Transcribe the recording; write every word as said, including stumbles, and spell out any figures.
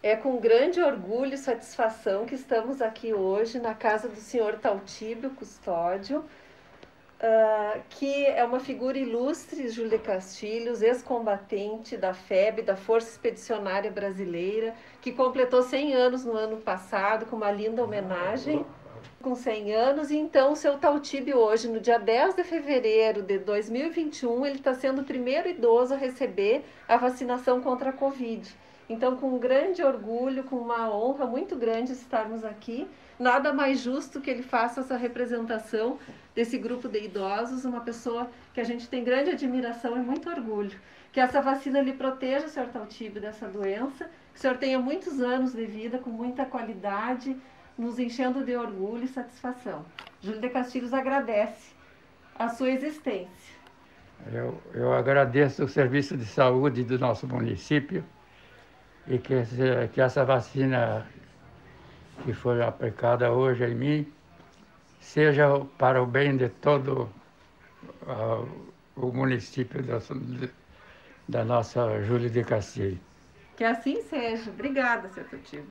É com grande orgulho e satisfação que estamos aqui hoje na casa do senhor Taltíbio Custódio, uh, que é uma figura ilustre, Júlio de Castilhos, ex-combatente da F E B, da Força Expedicionária Brasileira, que completou cem anos no ano passado, com uma linda homenagem, com cem anos, e então o seu Taltíbio hoje, no dia dez de fevereiro de dois mil e vinte e um, ele está sendo o primeiro idoso a receber a vacinação contra a Covid. Então, com um grande orgulho, com uma honra muito grande estarmos aqui, nada mais justo que ele faça essa representação desse grupo de idosos, uma pessoa que a gente tem grande admiração e muito orgulho. Que essa vacina lhe proteja, senhor Taltíbio, dessa doença, que o senhor tenha muitos anos de vida com muita qualidade, nos enchendo de orgulho e satisfação. Júlio de Castilhos agradece a sua existência. Eu, eu agradeço o serviço de saúde do nosso município e que, que essa vacina que foi aplicada hoje em mim seja para o bem de todo uh, o município da, da nossa Júlio de Castilhos. Que assim seja. Obrigada, senhor Taltíbio.